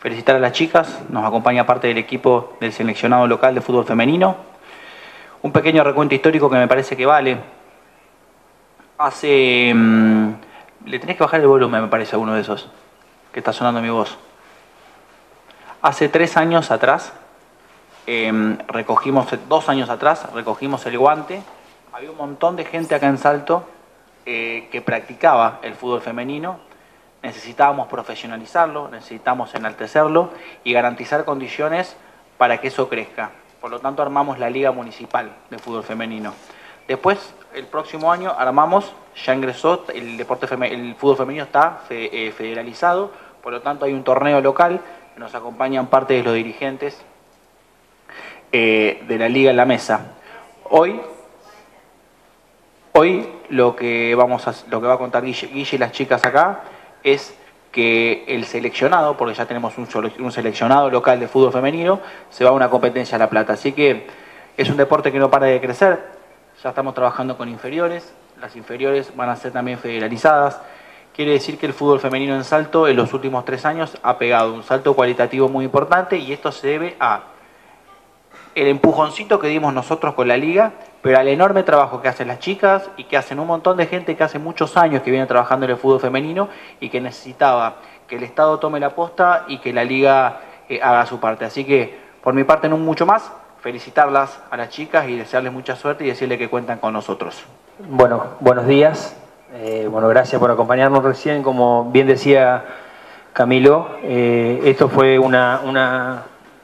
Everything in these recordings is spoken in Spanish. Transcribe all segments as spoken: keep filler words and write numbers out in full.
felicitar a las chicas, nos acompaña parte del equipo del seleccionado local de fútbol femenino. Un pequeño recuento histórico que me parece que vale. Hace... Mmm, le tenés que bajar el volumen, me parece, a uno de esos, que está sonando mi voz. Hace tres años atrás, eh, recogimos, dos años atrás, recogimos el guante. Había un montón de gente acá en Salto eh, que practicaba el fútbol femenino. Necesitábamos profesionalizarlo, necesitamos enaltecerlo y garantizar condiciones para que eso crezca. Por lo tanto, armamos la Liga Municipal de Fútbol Femenino. Después, el próximo año, armamos, ya ingresó, el deporte feme- el fútbol femenino está fe- eh, federalizado, por lo tanto hay un torneo local, que nos acompañan parte de los dirigentes eh, de la Liga en la mesa. Hoy, hoy lo que, vamos a, lo que va a contar Guille, Guille y las chicas acá, es que el seleccionado, porque ya tenemos un, un seleccionado local de fútbol femenino, se va a una competencia a La Plata. Así que es un deporte que no para de crecer. Ya estamos trabajando con inferiores. Las inferiores van a ser también federalizadas. Quiere decir que el fútbol femenino en Salto en los últimos tres años ha pegado un salto cualitativo muy importante y esto se debe a el empujoncito que dimos nosotros con la liga, pero al enorme trabajo que hacen las chicas y que hacen un montón de gente que hace muchos años que viene trabajando en el fútbol femenino y que necesitaba que el Estado tome la posta y que la liga eh, haga su parte. Así que, por mi parte, no mucho más, felicitarlas a las chicas y desearles mucha suerte y decirles que cuentan con nosotros. Bueno, buenos días. Eh, bueno, gracias por acompañarnos recién. Como bien decía Camilo, eh, esto fue una... una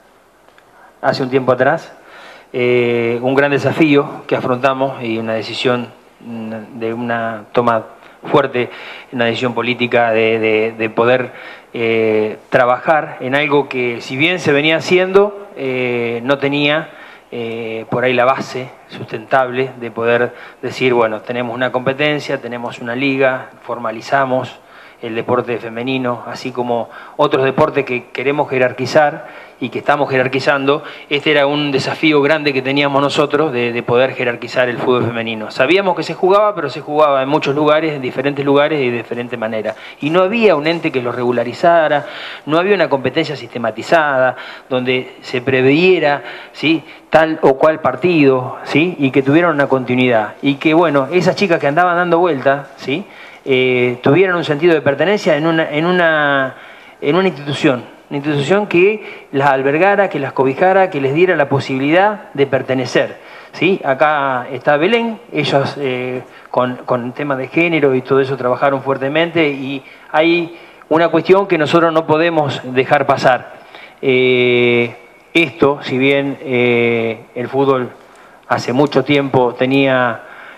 hace un tiempo atrás, eh, un gran desafío que afrontamos y una decisión de una toma fuerte, una decisión política de, de, de poder eh, trabajar en algo que, si bien se venía haciendo, eh, no tenía eh, por ahí la base sustentable de poder decir, bueno, tenemos una competencia, tenemos una liga, formalizamos el deporte femenino, así como otros deportes que queremos jerarquizar y que estamos jerarquizando. Este era un desafío grande que teníamos nosotros de, de poder jerarquizar el fútbol femenino. Sabíamos que se jugaba, pero se jugaba en muchos lugares, en diferentes lugares y de diferente manera. Y no había un ente que lo regularizara, no había una competencia sistematizada, donde se previera, ¿sí?, tal o cual partido, ¿sí?, y que tuvieran una continuidad. Y que, bueno, esas chicas que andaban dando vueltas, ¿sí?, Eh, tuvieran un sentido de pertenencia en una, en una, en una institución, una institución que las albergara, que las cobijara, que les diera la posibilidad de pertenecer, ¿sí? Acá está Belén, ellos eh, con, con temas de género y todo eso trabajaron fuertemente y hay una cuestión que nosotros no podemos dejar pasar. Eh, esto, si bien eh, el fútbol hace mucho tiempo tenía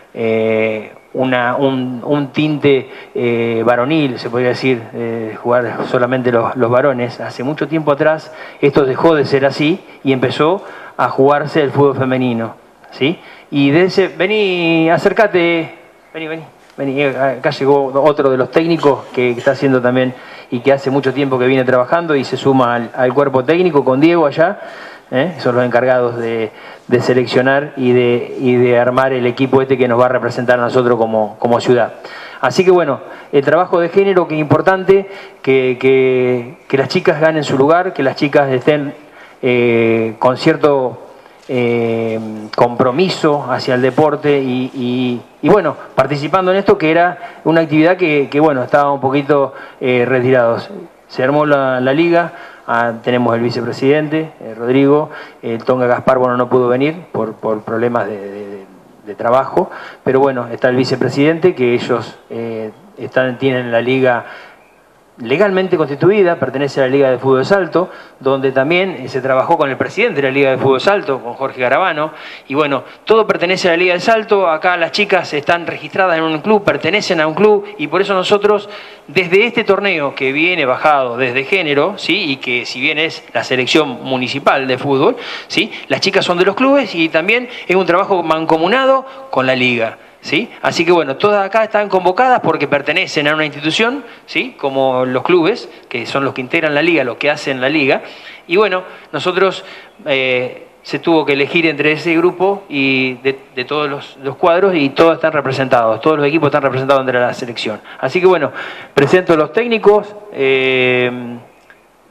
eh, Una, un, un tinte eh, varonil, se podría decir, eh, jugar solamente los, los varones. Hace mucho tiempo atrás esto dejó de ser así y empezó a jugarse el fútbol femenino, ¿sí? Y de ese, vení, acércate, vení, vení, vení, acá llegó otro de los técnicos que está haciendo también y que hace mucho tiempo que viene trabajando y se suma al, al cuerpo técnico con Diego allá. ¿Eh? Son los encargados de, de seleccionar y de, y de armar el equipo este que nos va a representar a nosotros como, como ciudad. Así que bueno, el trabajo de género que es importante, que, que, que las chicas ganen su lugar, que las chicas estén eh, con cierto eh, compromiso hacia el deporte y, y, y bueno, participando en esto que era una actividad que, que bueno, estaba un poquito eh, retirados. Se armó la, la liga. Ah, tenemos el vicepresidente, eh, Rodrigo, el Tonga Gaspar, bueno, no pudo venir por, por problemas de, de, de trabajo, pero bueno, está el vicepresidente, que ellos eh, están, tienen la liga legalmente constituida, pertenece a la Liga de Fútbol de Salto, donde también se trabajó con el presidente de la Liga de Fútbol de Salto, con Jorge Garabano, y bueno, todo pertenece a la Liga de Salto. Acá las chicas están registradas en un club, pertenecen a un club, y por eso nosotros, desde este torneo que viene bajado desde género, ¿sí?, y que si bien es la selección municipal de fútbol, ¿sí?, las chicas son de los clubes y también es un trabajo mancomunado con la Liga. ¿Sí? Así que bueno, todas acá están convocadas porque pertenecen a una institución, ¿sí?, como los clubes, que son los que integran la liga, los que hacen la liga. Y bueno, nosotros eh, se tuvo que elegir entre ese grupo y de, de todos los, los cuadros y todos están representados, todos los equipos están representados entre la selección. Así que bueno, presento a los técnicos. Eh,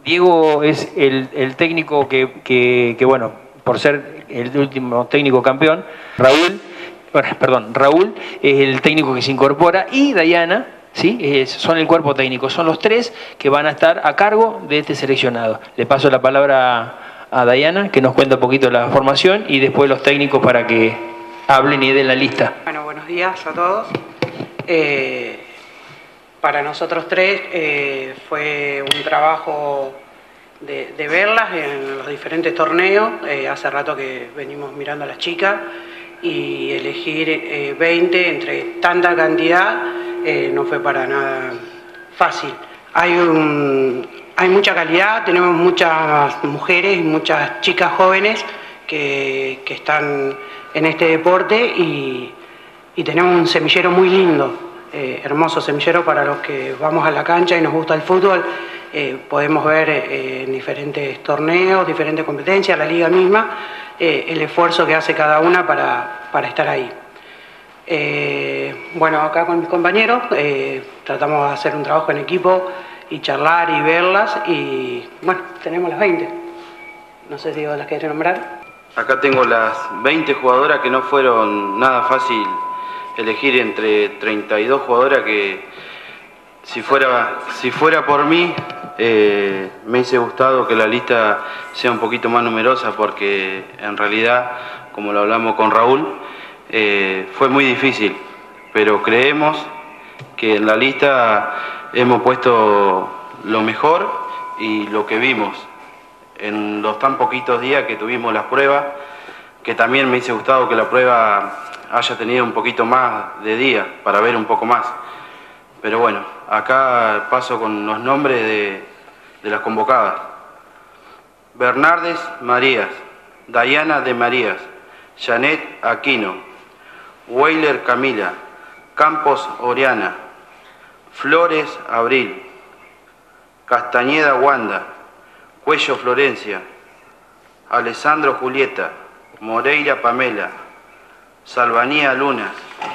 Diego es el, el técnico que, que, que, bueno, por ser el último técnico campeón, Raúl, bueno, perdón, Raúl es el técnico que se incorpora y Dayana, ¿sí? Es, son el cuerpo técnico, son los tres que van a estar a cargo de este seleccionado. Le paso la palabra a, a Dayana, que nos cuenta un poquito la formación y después los técnicos para que hablen y den la lista. Bueno, buenos días a todos. Eh, para nosotros tres eh, fue un trabajo de, de verlas en los diferentes torneos. Eh, hace rato que venimos mirando a las chicas y elegir eh, veinte entre tanta cantidad eh, no fue para nada fácil. Hay, un, hay mucha calidad, tenemos muchas mujeres y muchas chicas jóvenes que, que están en este deporte y, y tenemos un semillero muy lindo. Eh, hermoso semillero para los que vamos a la cancha y nos gusta el fútbol. Eh, podemos ver eh, en diferentes torneos, diferentes competencias, la liga misma, eh, el esfuerzo que hace cada una para, para estar ahí. Eh, bueno, acá con mis compañeros eh, tratamos de hacer un trabajo en equipo y charlar y verlas y bueno, tenemos las veinte. No sé si las querés nombrar. Acá tengo las veinte jugadoras que no fueron nada fácil elegir entre treinta y dos jugadoras que si fuera, si fuera por mí eh, me hubiese gustado que la lista sea un poquito más numerosa porque en realidad, como lo hablamos con Raúl, eh, fue muy difícil, pero creemos que en la lista hemos puesto lo mejor y lo que vimos en los tan poquitos días que tuvimos las pruebas, que también me hubiese gustado que la prueba haya tenido un poquito más de día para ver un poco más. Pero bueno, acá paso con los nombres de, de las convocadas. Bernardes Marías, Dayana de Marías, Janet Aquino, Weiler Camila, Campos Oriana, Flores Abril, Castañeda Wanda, Cuello Florencia, Alessandro Julieta, Moreira Pamela, Salvanía Luna,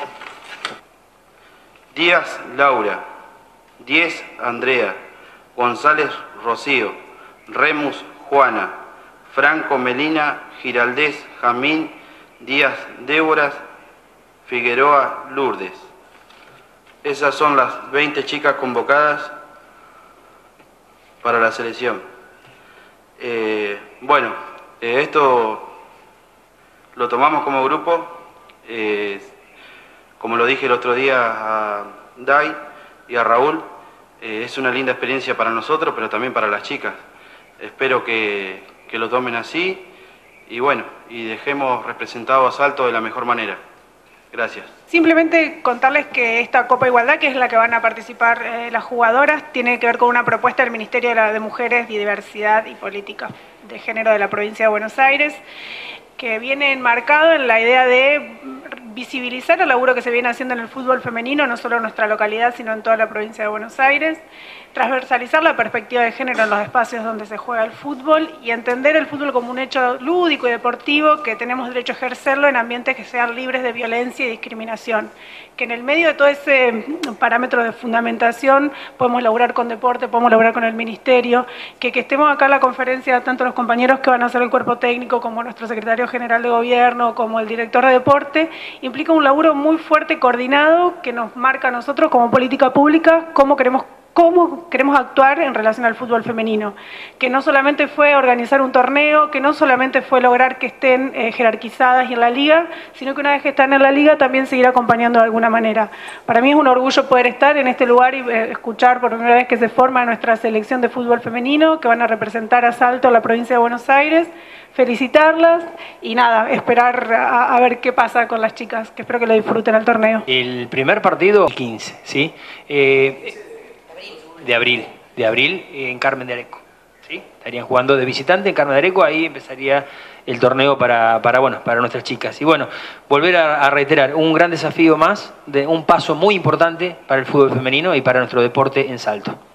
Díaz Laura, Diez Andrea, González Rocío, Remus Juana, Franco Melina, Giraldés Jamín, Díaz Déboras, Figueroa Lourdes. Esas son las veinte chicas convocadas para la selección. Eh, bueno, eh, esto lo tomamos como grupo. Eh, como lo dije el otro día a Day y a Raúl, eh, es una linda experiencia para nosotros, pero también para las chicas. Espero que, que lo tomen así y bueno, y dejemos representado a Salto de la mejor manera. Gracias. Simplemente contarles que esta Copa Igualdad, que es la que van a participar eh, las jugadoras, tiene que ver con una propuesta del Ministerio de, la, de Mujeres, Diversidad y Política de Género de la Provincia de Buenos Aires, que viene enmarcado en la idea de visibilizar el laburo que se viene haciendo en el fútbol femenino, no solo en nuestra localidad, sino en toda la provincia de Buenos Aires, transversalizar la perspectiva de género en los espacios donde se juega el fútbol y entender el fútbol como un hecho lúdico y deportivo que tenemos derecho a ejercerlo en ambientes que sean libres de violencia y discriminación, que en el medio de todo ese parámetro de fundamentación podemos lograr con deporte, podemos lograr con el ministerio, que, que estemos acá en la conferencia, tanto los compañeros que van a hacer el cuerpo técnico como nuestro secretario general de gobierno, como el director de deporte, implica un laburo muy fuerte, coordinado, que nos marca a nosotros como política pública cómo queremos cómo queremos actuar en relación al fútbol femenino, que no solamente fue organizar un torneo, que no solamente fue lograr que estén eh, jerarquizadas y en la liga, sino que una vez que están en la liga también seguir acompañando de alguna manera. Para mí es un orgullo poder estar en este lugar y eh, escuchar por primera vez que se forma nuestra selección de fútbol femenino, que van a representar a Salto, a la provincia de Buenos Aires, felicitarlas y nada, esperar a, a ver qué pasa con las chicas, que espero que lo disfruten el torneo. El primer partido, el quince, ¿sí? Eh, de abril, de abril en Carmen de Areco, ¿sí? Estarían jugando de visitante en Carmen de Areco, ahí empezaría el torneo para, para, bueno, para nuestras chicas. Y bueno, volver a, a reiterar, un gran desafío más, de un paso muy importante para el fútbol femenino y para nuestro deporte en Salto.